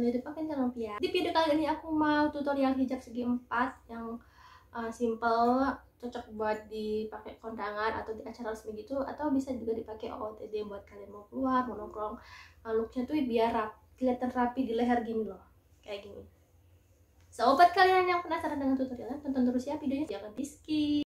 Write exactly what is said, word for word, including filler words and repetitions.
YouTube aku, jangan lupa ya. Di video kali ini aku mau tutorial hijab segi empat yang uh, simple, cocok buat dipakai kondangan atau di acara resmi gitu, atau bisa juga dipakai O O T D buat kalian mau keluar, mau nongkrong. Uh, looknya tuh biar rap, kelihatan rapi di leher gini loh, kayak gini. So, buat kalian yang penasaran dengan tutorialnya, tonton terus ya videonya, jangan di skip.